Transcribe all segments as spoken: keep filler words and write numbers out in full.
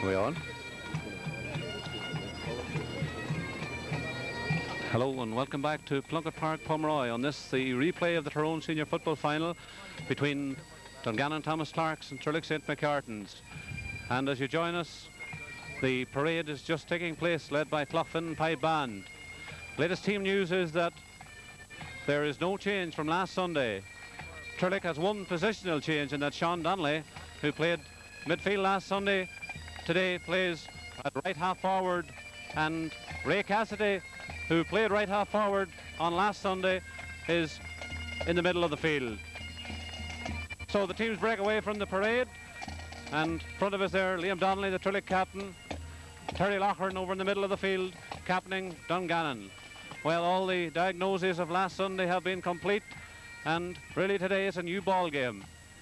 we on? Hello and welcome back to Plunkett Park, Pomeroy. On this, the replay of the Tyrone Senior Football Final between Dungannon Thomas Clark's and Trillick Saint McCartan's. And as you join us, the parade is just taking place, led by Cloughlin Pipe Band. Latest team news is that there is no change from last Sunday. Trillick has one positional change in that Sean Donnelly, who played midfield last Sunday, today plays at right half forward, and Ray Cassidy, who played right half forward on last Sunday, is in the middle of the field. So the teams break away from the parade, and in front of us there, Liam Donnelly, the Trillick captain, Terry Loughlin over in the middle of the field, captaining Dungannon. Well, all the diagnoses of last Sunday have been complete, and really today is a new ball game.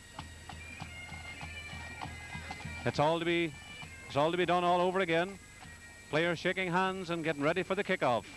It's all to be, it's all to be done all over again. Players shaking hands and getting ready for the kickoff.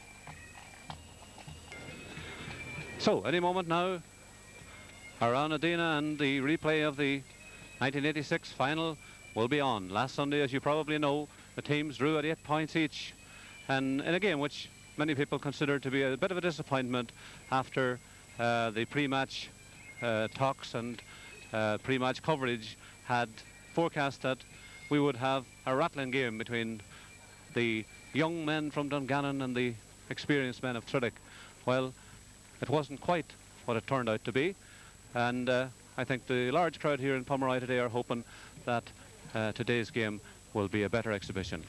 So, any moment now, around Adina and the replay of the nineteen eighty-six final will be on. Last Sunday, as you probably know, the teams drew at eight points each, and in a game which many people consider to be a bit of a disappointment after uh, the pre-match uh, talks and uh, pre-match coverage had forecast that we would have a rattling game between the young men from Dungannon and the experienced men of Trillick. Well, it wasn't quite what it turned out to be, and uh, I think the large crowd here in Pomeroy today are hoping that uh, today's game will be a better exhibition.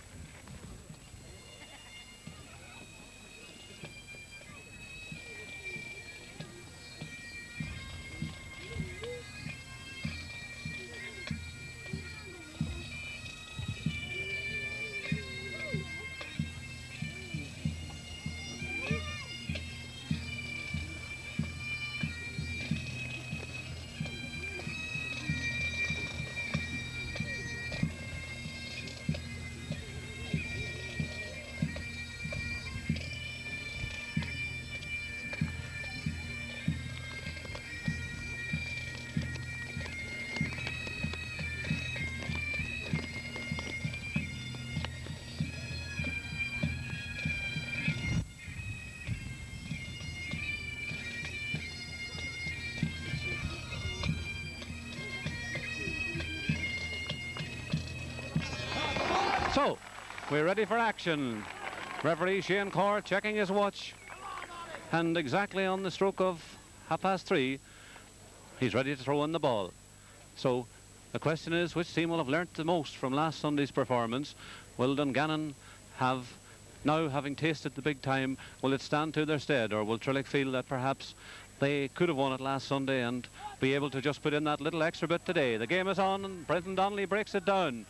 So, we're ready for action. Referee Shane Corr checking his watch, and exactly on the stroke of half past three, he's ready to throw in the ball. So, the question is, which team will have learnt the most from last Sunday's performance? Will Dungannon have, now having tasted the big time, will it stand to their stead, or will Trillick feel that perhaps they could have won it last Sunday and be able to just put in that little extra bit today? The game is on, and Brendan Donnelly breaks it down.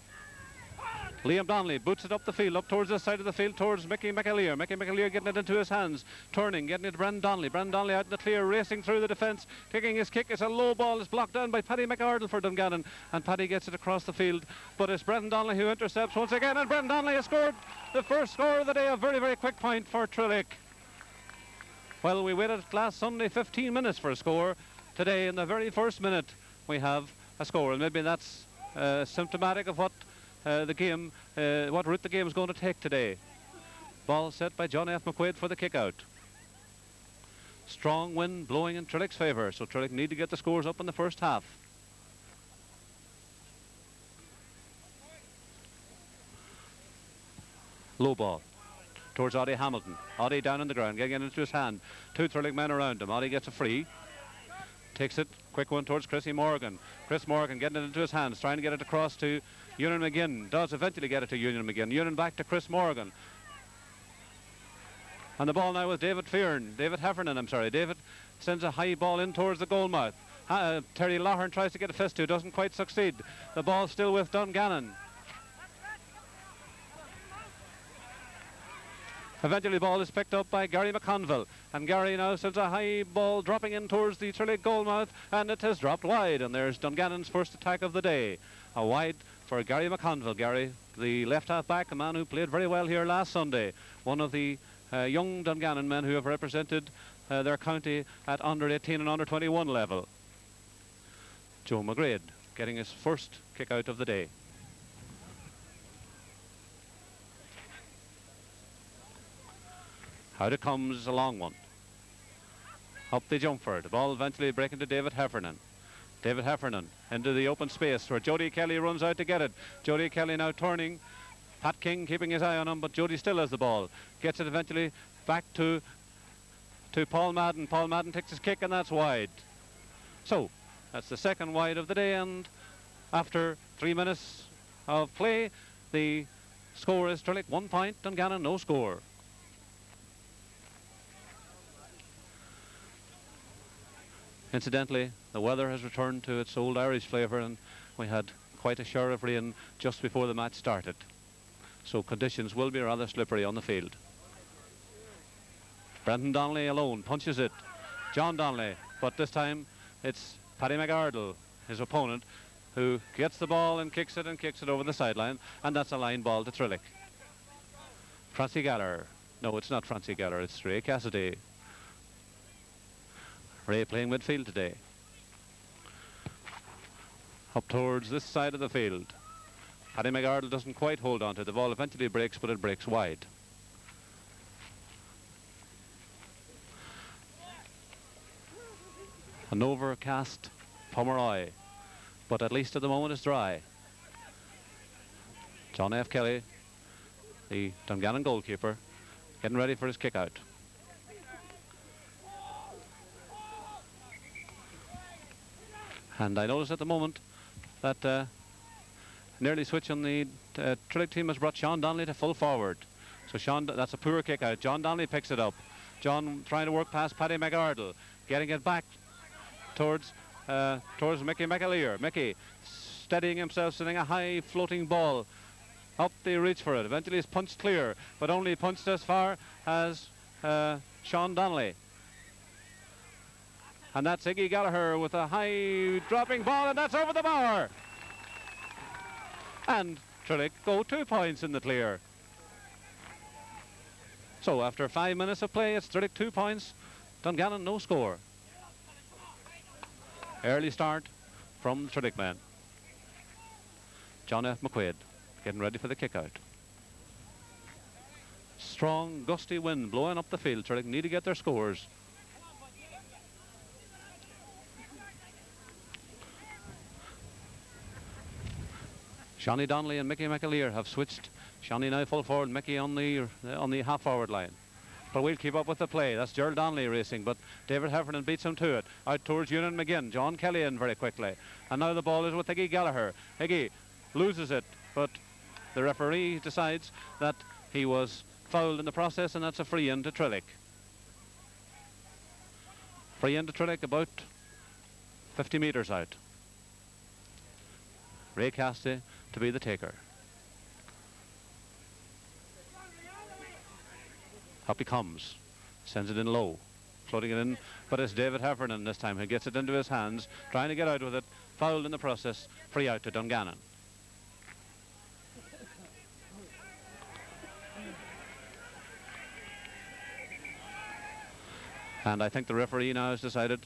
Liam Donnelly boots it up the field, up towards the side of the field, towards Mickey McAleer. Mickey McAleer getting it into his hands, turning, getting it to Brendan Donnelly. Brendan Donnelly out in the clear, racing through the defence, kicking his kick. It's a low ball, it's blocked down by Paddy McArdle for Dungannon, and Paddy gets it across the field. But it's Brendan Donnelly who intercepts once again, and Brendan Donnelly has scored the first score of the day. A very, very quick point for Trillick. Well, we waited last Sunday fifteen minutes for a score. Today, in the very first minute, we have a score, and maybe that's uh, symptomatic of what Uh, the game, uh, what route the game is going to take today. Ball set by John F. McQuaid for the kick out. Strong wind blowing in Trillick's favour, so Trillick need to get the scores up in the first half. Low ball towards Oddie Hamilton. Oddie down on the ground, getting it into his hand. Two Trillick men around him. Oddie gets a free. Takes it, quick one towards Chrissy Morgan. Chris Morgan getting it into his hands, trying to get it across to Ewan McGinn. Does eventually get it to Ewan McGinn. Ewan back to Chris Morgan. And the ball now with David Fearn. David Heffernan, I'm sorry. David sends a high ball in towards the goal mouth. Uh, Terry Loughlin tries to get a fist to, doesn't quite succeed. The ball still with Dungannon. Eventually the ball is picked up by Gary McConville, and Gary now sends a high ball dropping in towards the Trillick goalmouth, and it has dropped wide, and there's Dungannon's first attack of the day. A wide for Gary McConville. Gary, the left half back, a man who played very well here last Sunday, one of the uh, young Dungannon men who have represented uh, their county at under eighteen and under twenty-one level. Joe McGrade getting his first kick out of the day. Out it comes, a long one. Up they jump for it. The ball eventually breaking to David Heffernan. David Heffernan into the open space where Jody Kelly runs out to get it. Jody Kelly now turning. Pat King keeping his eye on him, but Jody still has the ball. Gets it eventually back to to Paul Madden. Paul Madden takes his kick, and that's wide. So that's the second wide of the day, and after three minutes of play, the score is Trillick one point, Dungannon no score. Incidentally, the weather has returned to its old Irish flavour, and we had quite a shower of rain just before the match started. So conditions will be rather slippery on the field. Brendan Donnelly alone punches it. John Donnelly, but this time it's Paddy McArdle, his opponent, who gets the ball and kicks it and kicks it over the sideline, and that's a line ball to Trillick. Francie Gallagher. No, it's not Francie Gallagher, it's Ray Cassidy. Ray playing midfield today. Up towards this side of the field. Paddy McArdle doesn't quite hold on to the ball. Eventually breaks, but it breaks wide. An overcast Pomeroy, but at least at the moment it's dry. John F. Kelly, the Dungannon goalkeeper, getting ready for his kick out. And I notice at the moment that uh, nearly switch on the uh, Trillick team has brought Sean Donnelly to full forward. So Sean, that's a poor kick out. John Donnelly picks it up. John trying to work past Paddy McArdle, getting it back towards uh, towards Mickey McAleer. Mickey steadying himself, sending a high floating ball. Up they reach for it. Eventually it's punched clear, but only punched as far as uh, Sean Donnelly. And that's Iggy Gallagher with a high dropping ball, and that's over the bar. And Trillick go two points in the clear. So after five minutes of play, it's Trillick two points, Dungannon no score. Early start from the Trillick men. John F. McQuaid getting ready for the kick out. Strong gusty wind blowing up the field. Trillick need to get their scores. Shawnee Donnelly and Mickey McAleer have switched. Shawnee now full forward, Mickey on the uh, on the half forward line. But we'll keep up with the play. That's Gerald Donnelly racing, but David Heffernan beats him to it. Out towards Ewan McGinn. John Kelly in very quickly. And now the ball is with Iggy Gallagher. Iggy loses it, but the referee decides that he was fouled in the process, and that's a free in to Trillick. Free in to Trillick about fifty metres out. Ray Cassidy to be the taker. Up he comes, sends it in low, floating it in, but it's David Heffernan this time who gets it into his hands, trying to get out with it, fouled in the process, free out to Dungannon. And I think the referee now has decided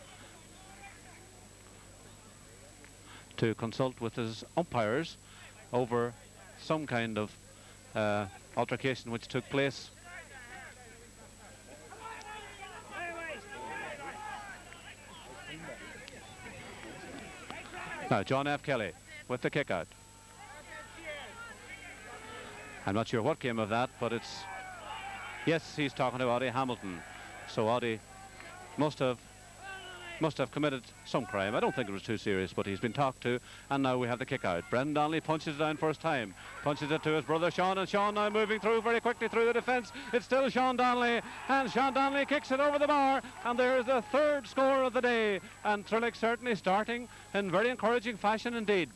to consult with his umpires over some kind of uh, altercation which took place. Now John F. Kelly with the kick out. I'm not sure what came of that, but it's, yes, he's talking to Oddie Hamilton. So Oddie must have must have committed some crime. I don't think it was too serious, but he's been talked to, and now we have the kick out. Brendan Donnelly punches it down first time, punches it to his brother Sean, and Sean now moving through very quickly through the defence. It's still Sean Donnelly, and Sean Donnelly kicks it over the bar, and there's the third score of the day, and Trillick certainly starting in very encouraging fashion indeed.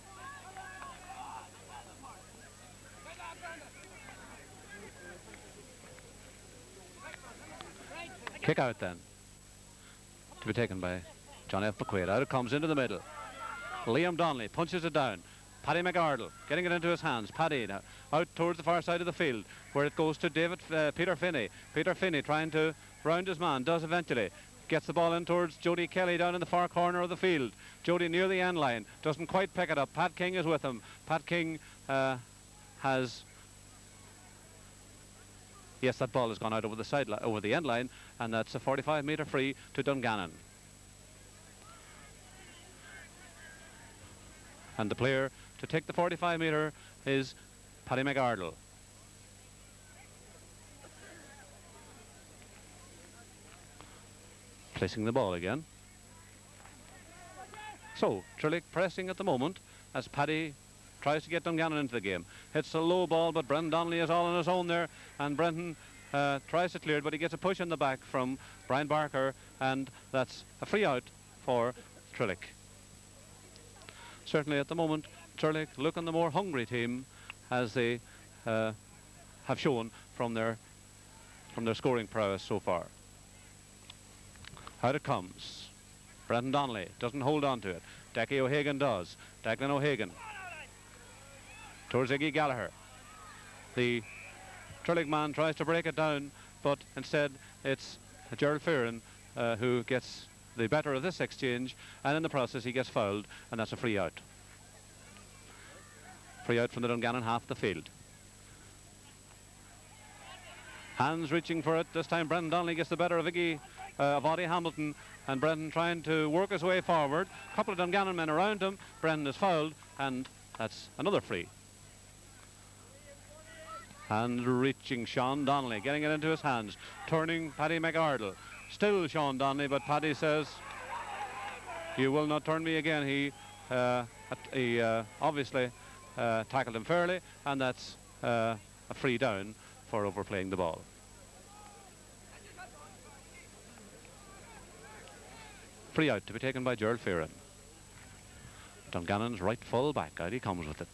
Kick out then, to be taken by John F. McQuaid. Out it comes into the middle. Liam Donnelly punches it down. Paddy McArdle getting it into his hands. Paddy now out towards the far side of the field, where it goes to David uh, Peter Finney. Peter Finney trying to round his man, does eventually. Gets the ball in towards Jody Kelly down in the far corner of the field. Jody near the end line, doesn't quite pick it up. Pat King is with him. Pat King uh, has Yes, that ball has gone out over the side, over the end line, and that's a forty-five metre free to Dungannon. And the player to take the forty-five metre is Paddy McArdle. Placing the ball again. So, Trillick pressing at the moment as Paddy tries to get Dungannon into the game. Hits a low ball, but Brendan Donnelly is all on his own there, and Brendan uh, tries to clear it, but he gets a push in the back from Brian Barker, and that's a free out for Trillick. Certainly at the moment, Trillick looking the more hungry team, as they uh, have shown from their from their scoring prowess so far. Out it comes. Brendan Donnelly doesn't hold on to it. Decky O'Hagan does. Declan O'Hagan towards Iggy Gallagher. The Trillick man tries to break it down, but instead it's Gerald Fearon uh, who gets the better of this exchange, and in the process he gets fouled, and that's a free out. Free out from the Dungannon half the field. Hands reaching for it. This time Brendan Donnelly gets the better of Iggy, uh, of Audie Hamilton, and Brendan trying to work his way forward. A couple of Dungannon men around him. Brendan is fouled, and that's another free. And reaching Sean Donnelly, getting it into his hands, turning Paddy McArdle. Still Sean Donnelly, but Paddy says, "You will not turn me again." He, uh, he uh, obviously uh, tackled him fairly, and that's uh, a free down for overplaying the ball. Free out to be taken by Gerald Fearon. Dungannon's right full back, out he comes with it.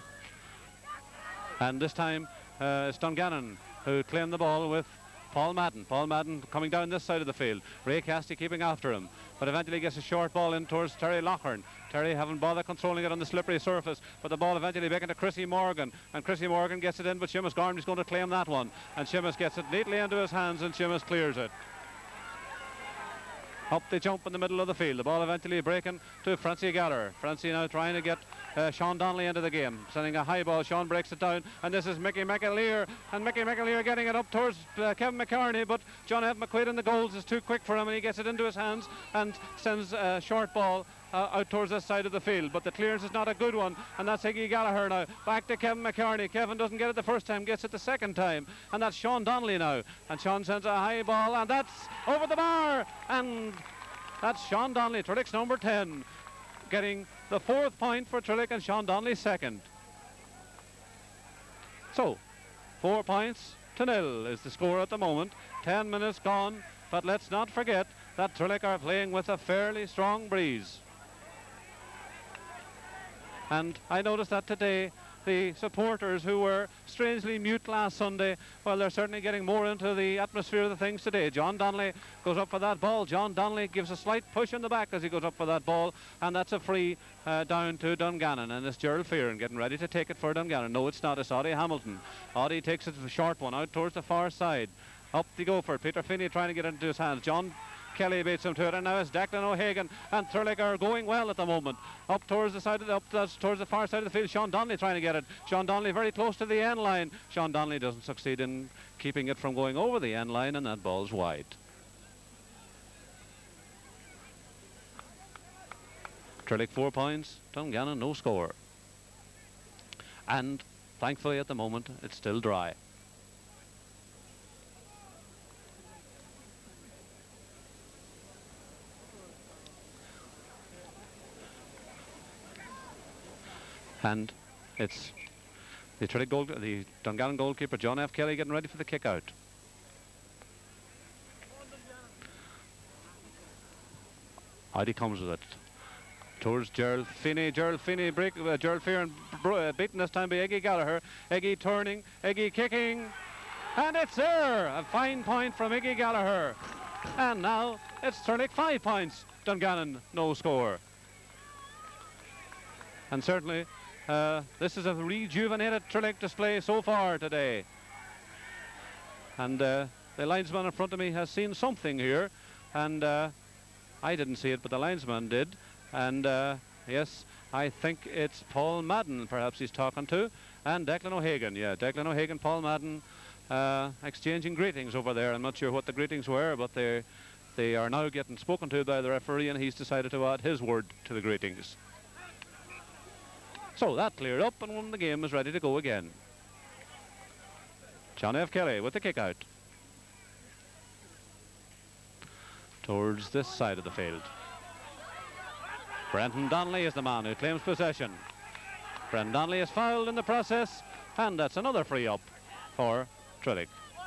And this time uh, it's Dungannon who claimed the ball with Paul Madden. Paul Madden coming down this side of the field. Ray Casty keeping after him, but eventually gets a short ball in towards Terry Lochern. Terry haven't bothered controlling it on the slippery surface, but the ball eventually back into Chrissy Morgan, and Chrissy Morgan gets it in, but Seamus Garney's going to claim that one, and Seamus gets it neatly into his hands, and Seamus clears it. Up they jump in the middle of the field. The ball eventually breaking to Francie Gallagher. Francie now trying to get uh, Sean Donnelly into the game. Sending a high ball. Sean breaks it down. And this is Mickey McAleer. And Mickey McAleer getting it up towards uh, Kevin McCartney. But John F. McQuaid in the goals is too quick for him. And he gets it into his hands and sends a short ball uh, out towards this side of the field. But the clearance is not a good one. And that's Iggy Gallagher now. Back to Kevin McCartney. Kevin doesn't get it the first time. Gets it the second time. And that's Sean Donnelly now. And Sean sends a high ball. And that's over the bar. And that's Sean Donnelly, Trillick's number ten, getting the fourth point for Trillick, and Sean Donnelly second. So, four points to nil is the score at the moment. Ten minutes gone, but let's not forget that Trillick are playing with a fairly strong breeze. And I noticed that today the supporters who were strangely mute last Sunday, well, they're certainly getting more into the atmosphere of the things today. John Donnelly goes up for that ball. John Donnelly gives a slight push in the back as he goes up for that ball, and that's a free uh, down to Dungannon, and it's Gerald Fearon getting ready to take it for Dungannon. No, it's not. It's Audie Hamilton. Audie takes it to the short one out towards the far side. Up they go for it. Peter Finney trying to get into his hands. John Kelly beats him to it, and now it's Declan O'Hagan, and Trillick are going well at the moment. Up towards the side of the, up towards the far side of the field. Sean Donnelly trying to get it. Sean Donnelly very close to the end line. Sean Donnelly doesn't succeed in keeping it from going over the end line, and that ball's wide. Trillick four points, Dungannon no score. And thankfully at the moment it's still dry. And it's the Trillick goal, the Dungannon goalkeeper John F. Kelly getting ready for the kick out. Out he comes with it towards Gerald Finney. Gerald Finney break. Uh, Gerald Fearon uh, beaten this time by Iggy Gallagher. Iggy turning. Iggy kicking, and it's there. A fine point from Iggy Gallagher. And now it's Trillick five points. Dungannon no score. And certainly. Uh, this is a rejuvenated Trillick display so far today. And uh, the linesman in front of me has seen something here, and uh, I didn't see it, but the linesman did. And uh, yes, I think it's Paul Madden perhaps he's talking to, and Declan O'Hagan. Yeah, Declan O'Hagan, Paul Madden, uh, exchanging greetings over there. I'm not sure what the greetings were, but they they are now getting spoken to by the referee, and he's decided to add his word to the greetings. So that cleared up, and the game is ready to go again. John F. Kelly with the kick out towards this side of the field. Brenton Donnelly is the man who claims possession. Brenton Donnelly is fouled in the process, and that's another free up for Trillick.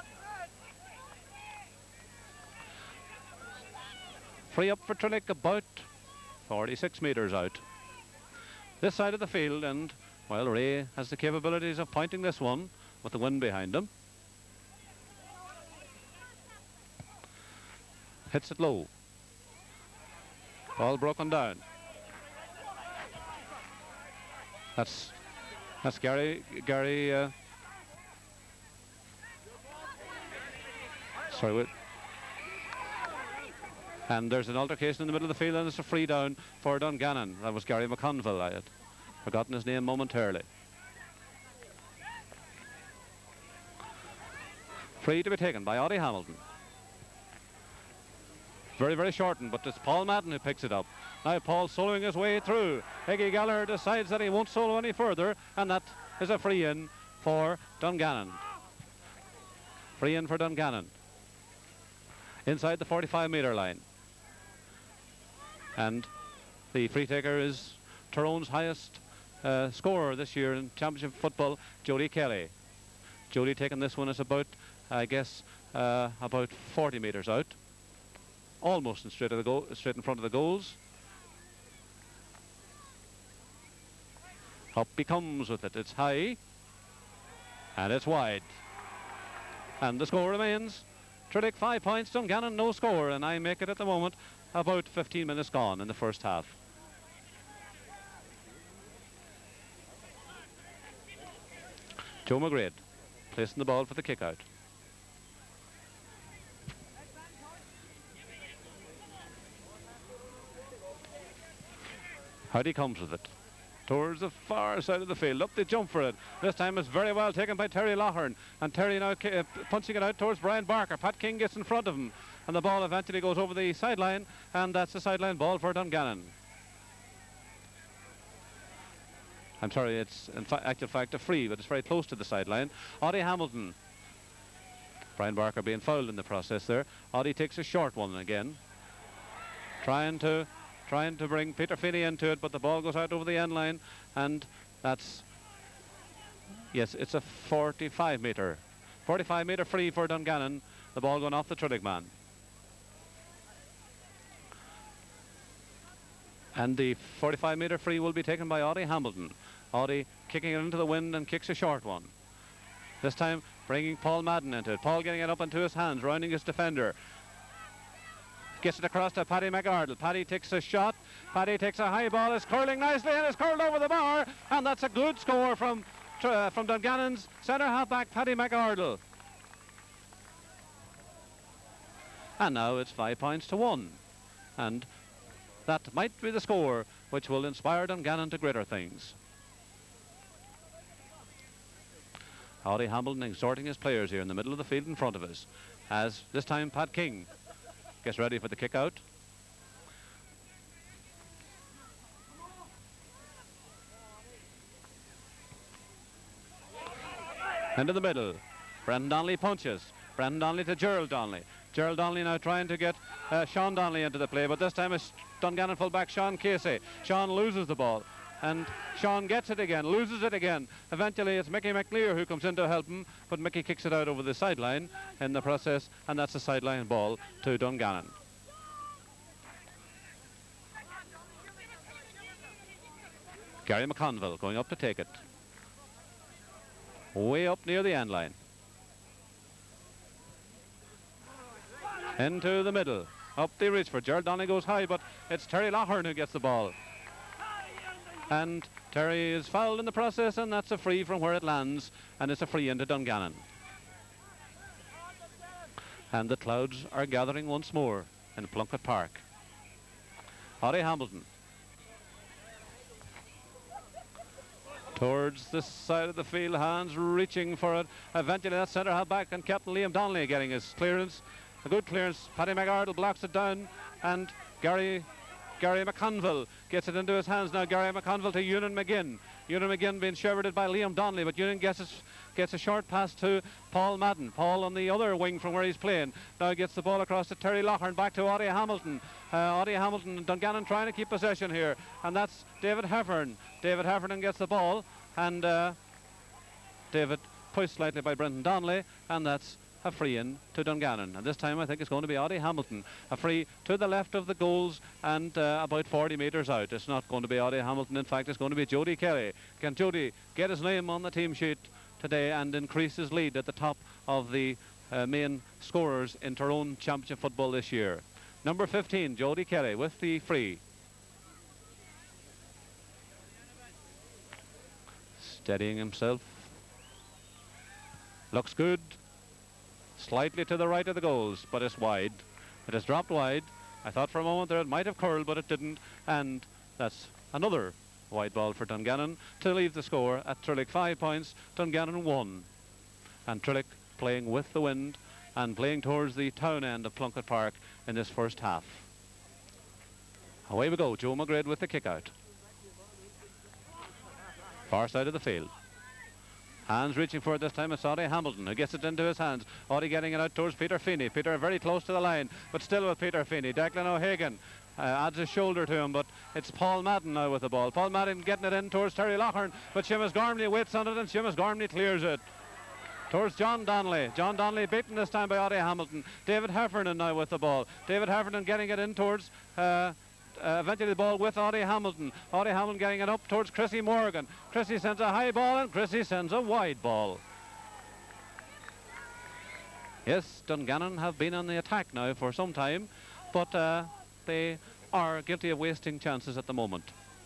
Free up for Trillick about forty-six metres out. This side of the field, and, well, Ray has the capabilities of pointing this one with the wind behind him. Hits it low. Ball broken down. That's that's Gary Gary uh, sorry wait. And there's an altercation in the middle of the field, and it's a free down for Dungannon. That was Gary McConville. I had forgotten his name momentarily. Free to be taken by Audie Hamilton. Very, very shortened, but it's Paul Madden who picks it up. Now Paul soloing his way through. Iggy Gallagher decides that he won't solo any further, and that is a free in for Dungannon. Free in for Dungannon. Inside the forty-five metre line. And the free taker is Tyrone's highest uh, scorer this year in championship football, Jody Kelly. Jody taking this one is about, I guess, uh, about forty metres out. Almost in straight, of the goal, straight in front of the goals. Up he comes with it. It's high. And it's wide. And the score remains Trillick five points, Dungannon no score, and I make it at the moment about fifteen minutes gone in the first half. Joe McGrade placing the ball for the kick out. Howdy comes with it towards the far side of the field. Up they jump for it. This time it's very well taken by Terry Loughearn, and Terry now uh, punching it out towards Brian Barker. Pat King gets in front of him, and the ball eventually goes over the sideline, and that's the sideline ball for Dungannon. I'm sorry, it's in fa actual fact a free, but it's very close to the sideline. Audie Hamilton. Brian Barker being fouled in the process there. Audie takes a short one again, trying to trying to bring Peter Feeney into it, but the ball goes out over the end line, and that's, yes, it's a forty-five metre forty-five metre free for Dungannon, the ball going off the Trillick man. And the forty-five metre free will be taken by Audie Hamilton. Audie kicking it into the wind and kicks a short one. This time bringing Paul Madden into it. Paul getting it up into his hands, rounding his defender. Gets it across to Paddy McArdle. Paddy takes a shot. Paddy takes a high ball. It's curling nicely, and it's curled over the bar. And that's a good score from, uh, from Dungannon's centre half-back, Paddy McArdle. And now it's five points to one. And that might be the score which will inspire Dungannon to greater things. Audie Hamilton exhorting his players here in the middle of the field in front of us, as this time Pat King gets ready for the kick out. Into the middle. Brendan Donnelly punches. Brendan Donnelly to Gerald Donnelly. Gerald Donnelly now trying to get uh, Sean Donnelly into the play, but this time it's Dungannon fullback Sean Casey. Sean loses the ball, and Sean gets it again, loses it again. Eventually it's Mickey McNear who comes in to help him, but Mickey kicks it out over the sideline in the process, and that's a sideline ball to Dungannon. Gary McConville going up to take it. Way up near the end line. Into the middle. Up the reach for Gerald Donnelly goes high, but it's Terry Loughearn who gets the ball. And Terry is fouled in the process, and that's a free from where it lands, and it's a free into Dungannon. And the clouds are gathering once more in Plunkett Park. Audie Hamilton. Towards this side of the field, hands reaching for it. Eventually that centre half back, and Captain Liam Donnelly getting his clearance. A good clearance. Paddy McArdle blocks it down, and Gary Gary McConville gets it into his hands now. Gary McConville to Ewan McGinn. Ewan McGinn being shepherded by Liam Donnelly, but Ewan gets his, gets a short pass to Paul Madden. Paul on the other wing from where he's playing. Now gets the ball across to Terry Loughlin, back to Audie Hamilton. Uh, Audie Hamilton and Dungannon trying to keep possession here, and that's David Heffernan. David Heffernan gets the ball, and uh, David pushed slightly by Brendan Donnelly, and that's a free in to Dungannon. And this time I think it's going to be Audie Hamilton. A free to the left of the goals and uh, about forty metres out. It's not going to be Audie Hamilton. In fact, it's going to be Jody Kelly. Can Jody get his name on the team sheet today and increase his lead at the top of the uh, main scorers in Tyrone Championship football this year? Number fifteen, Jody Kelly with the free. Steadying himself. Looks good. Slightly to the right of the goals, but it's wide. It has dropped wide. I thought for a moment there it might have curled, but it didn't. And that's another wide ball for Dungannon to leave the score at Trillick five points, Dungannon one. And Trillick playing with the wind and playing towards the town end of Plunkett Park in this first half. Away we go. Joe McGrade with the kick out. Far side of the field. Hands reaching for it this time. It's Audie Hamilton who gets it into his hands. Audie getting it out towards Peter Feeney. Peter very close to the line, but still with Peter Feeney. Declan O'Hagan uh, adds a shoulder to him, but it's Paul Madden now with the ball. Paul Madden getting it in towards Terry Loughlin, but Seamus Gormley waits on it, and Seamus Gormley clears it. Towards John Donnelly. John Donnelly beaten this time by Audie Hamilton. David Heffernan now with the ball. David Heffernan getting it in towards... Uh, Uh, eventually the ball with Audie Hamilton. Audie Hamilton getting it up towards Chrissy Morgan. Chrissy sends a high ball and Chrissy sends a wide ball. Yes, Dungannon have been on the attack now for some time, but uh, they are guilty of wasting chances at the moment.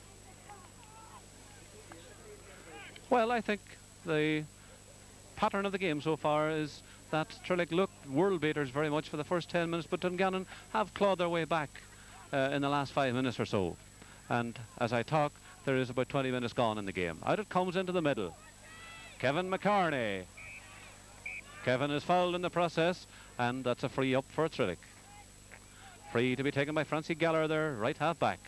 Well, I think the pattern of the game so far is that Trillick looked world beaters very much for the first ten minutes, but Dungannon have clawed their way back Uh, in the last five minutes or so. And as I talk, there is about twenty minutes gone in the game. Out it comes into the middle. Kevin McCarney. Kevin is fouled in the process, and that's a free up for Trillick. Free to be taken by Francie Geller, their right half back.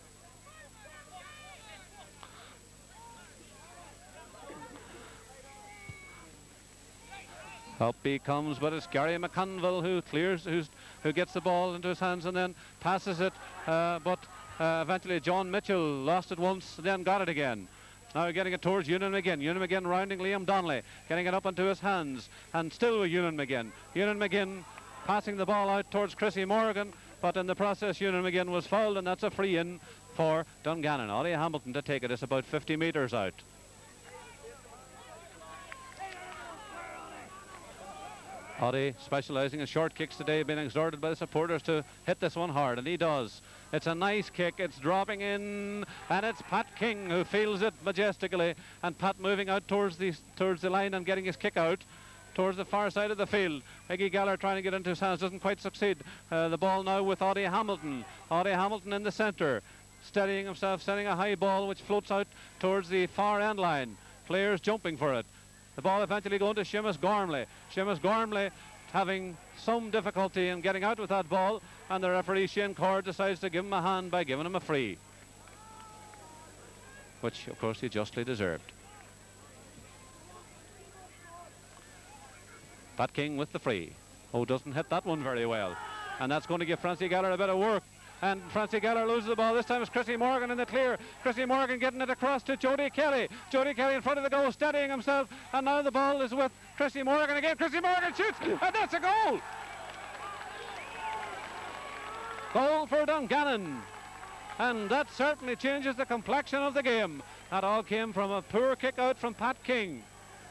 Up he comes, but it's Gary McConville who clears, who's, who gets the ball into his hands and then passes it. Uh, but uh, eventually John Mitchell lost it once, then got it again. Now getting it towards Ewan McGinn. Ewan McGinn rounding Liam Donnelly, getting it up into his hands, and still with Ewan McGinn. Ewan McGinn passing the ball out towards Chrissy Morgan, but in the process Ewan McGinn was fouled, and that's a free in for Dungannon. Audie Hamilton to take it. It's about fifty metres out. Audie specialising in short kicks today, being exhorted by the supporters to hit this one hard, and he does. It's a nice kick, it's dropping in, and it's Pat King who fields it majestically, and Pat moving out towards the, towards the line and getting his kick out towards the far side of the field. Iggy Geller trying to get into his hands, doesn't quite succeed. Uh, the ball now with Audie Hamilton. Audie Hamilton in the centre, steadying himself, sending a high ball which floats out towards the far end line. Players jumping for it. The ball eventually going to Seamus Gormley. Seamus Gormley having some difficulty in getting out with that ball, and the referee Shane Cord decides to give him a hand by giving him a free, which of course he justly deserved. Pat King with the free. Oh, doesn't hit that one very well, and that's going to give Francie Geller a bit of work. And Francie Geller loses the ball. This time it's Chrissy Morgan in the clear. Chrissy Morgan getting it across to Jody Kelly. Jody Kelly in front of the goal, steadying himself. And now the ball is with Chrissy Morgan again. Chrissy Morgan shoots, and that's a goal. Goal for Dungannon. And that certainly changes the complexion of the game. That all came from a poor kick out from Pat King.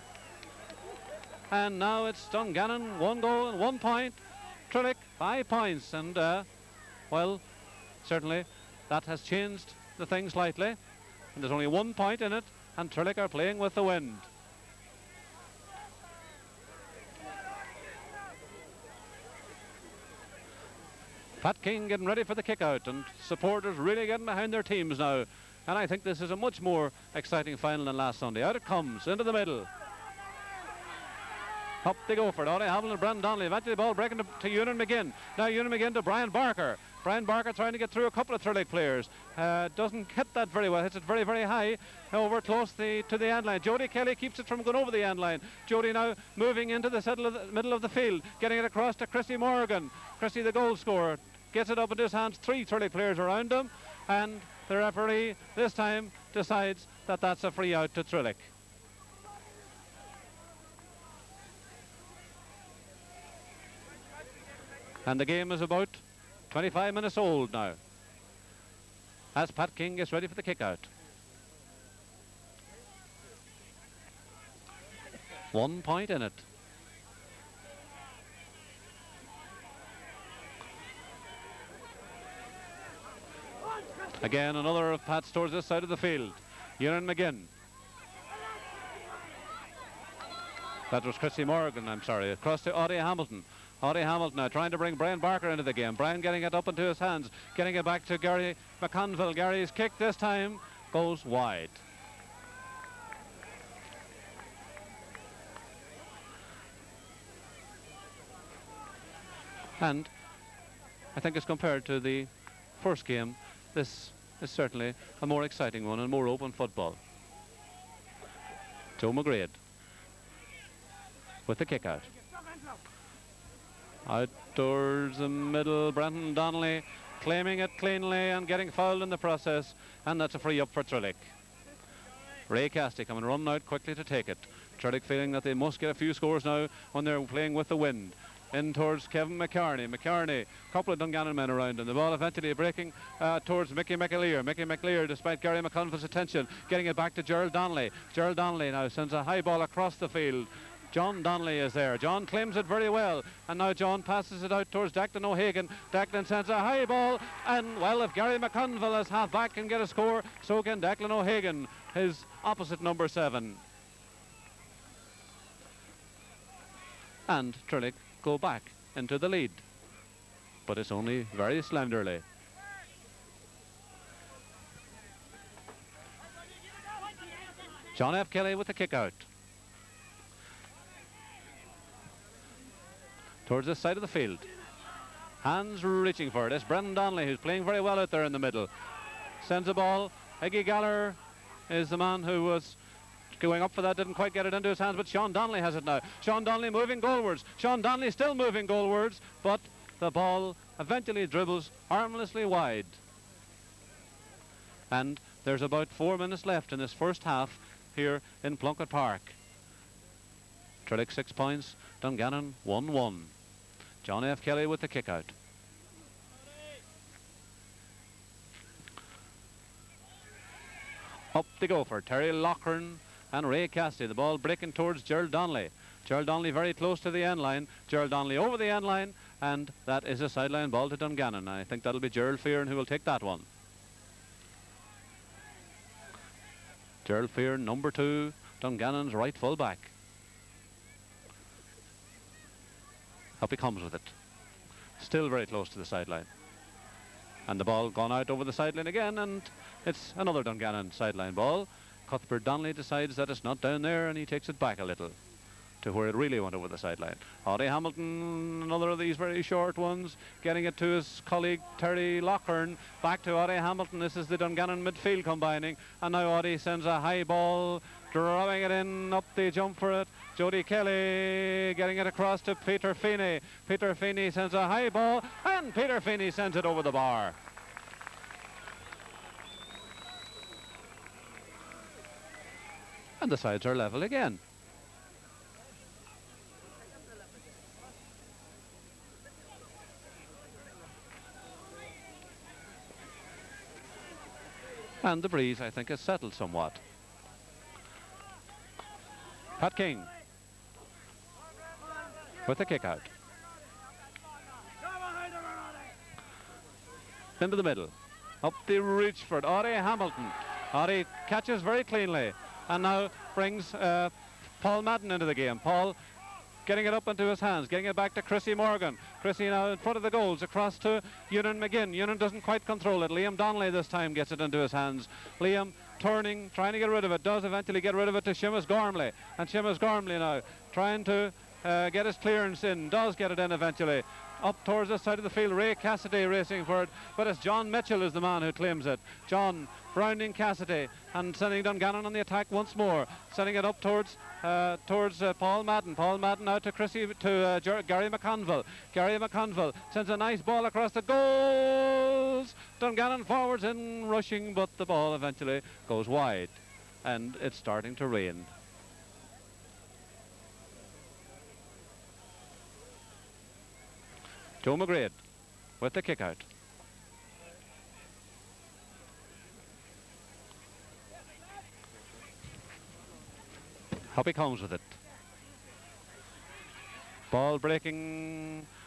And now it's Dungannon, one goal and one point. Trillick, five points. And, uh, well, certainly that has changed the thing slightly, and there's only one point in it, and Trillick are playing with the wind. Pat King getting ready for the kick out, and supporters really getting behind their teams now, and I think this is a much more exciting final than last Sunday. Out it comes, into the middle. Up they go for it. Audie Hamilton and Brendan Donnelly. Eventually the ball breaking to, to Ewan McGinn. Now Ewan McGinn to Brian Barker. Brian Barker trying to get through a couple of Trillick players. Uh, doesn't hit that very well. Hits it very, very high. Over close the, to the end line. Jody Kelly keeps it from going over the end line. Jody now moving into the, of the middle of the field. Getting it across to Christy Morgan. Christy, the goal scorer, gets it up into his hands. Three Trillick players around him. And the referee this time decides that that's a free out to Trillick. And the game is about twenty-five minutes old now, as Pat King gets ready for the kick out. One point in it. Again, another of Pat's towards this side of the field. Ewan McGinn. That was Christy Morgan, I'm sorry. Across to Audie Hamilton. Audie Hamilton now trying to bring Brian Barker into the game. Brian getting it up into his hands, getting it back to Gary McConville. Gary's kick this time goes wide. And I think as compared to the first game, this is certainly a more exciting one and more open football. Joe McGrade with the kick out. Out towards the middle, Brendan Donnelly claiming it cleanly and getting fouled in the process, and that's a free up for Trillick. Ray Casty coming running out quickly to take it. Trillick feeling that they must get a few scores now when they're playing with the wind. In towards Kevin McCarney. McCarney, a couple of Dungannon men around him. The ball eventually breaking uh, towards Mickey McAleer. Mickey McAleer, despite Gary McConville's attention, getting it back to Gerald Donnelly. Gerald Donnelly now sends a high ball across the field. John Donnelly is there. John claims it very well, and now John passes it out towards Declan O'Hagan. Declan sends a high ball, and well, if Gary McConville as half back can get a score, so can Declan O'Hagan, his opposite number seven. And Trillick go back into the lead, but it's only very slenderly. John F. Kelly with the kick out. Towards this side of the field. Hands reaching for it. It's Brendan Donnelly, who's playing very well out there in the middle. Sends a ball. Iggy Galler is the man who was going up for that, didn't quite get it into his hands, but Sean Donnelly has it now. Sean Donnelly moving goalwards. Sean Donnelly still moving goalwards, but the ball eventually dribbles harmlessly wide. And there's about four minutes left in this first half here in Plunkett Park. Trillick six points, Dungannon one one. John F. Kelly with the kick out. Up they go for Terry Loughran and Ray Casty. The ball breaking towards Gerald Donnelly. Gerald Donnelly very close to the end line. Gerald Donnelly over the end line, and that is a sideline ball to Dungannon. I think that'll be Gerald Fearon who will take that one. Gerald Fearon, number two, Dungannon's right full back. Up he comes with it. Still very close to the sideline. And the ball gone out over the sideline again, and it's another Dungannon sideline ball. Cuthbert Donnelly decides that it's not down there, and he takes it back a little to where it really went over the sideline. Audie Hamilton, another of these very short ones, getting it to his colleague Terry Loughran. Back to Audie Hamilton. This is the Dungannon midfield combining, and now Audie sends a high ball, dropping it in. Up they jump for it. Jody Kelly getting it across to Peter Feeney. Peter Feeney sends a high ball, and Peter Feeney sends it over the bar. And the sides are level again. And the breeze, I think, has settled somewhat. Pat King with the kick out. Into the middle. Up the reach for it. Audie Hamilton. Audie catches very cleanly, and now brings uh, Paul Madden into the game. Paul getting it up into his hands, getting it back to Chrissy Morgan. Chrissy now in front of the goals, across to Ewan McGinn. Ewan doesn't quite control it. Liam Donnelly this time gets it into his hands. Liam turning, trying to get rid of it, does eventually get rid of it to Seamus Gormley. And Seamus Gormley now trying to uh, get his clearance in, does get it in eventually. Up towards the side of the field, Ray Cassidy racing for it, but it's John Mitchell is the man who claims it. John rounding Cassidy and sending Dungannon on the attack once more, sending it up towards uh, towards uh, Paul Madden. Paul Madden out to Chrissy, to uh, Gary McConville. Gary McConville sends a nice ball across the goals. Dungannon forwards in rushing, but the ball eventually goes wide, and it's starting to rain. Joe McGrade with the kick out. Up he comes with it. Ball breaking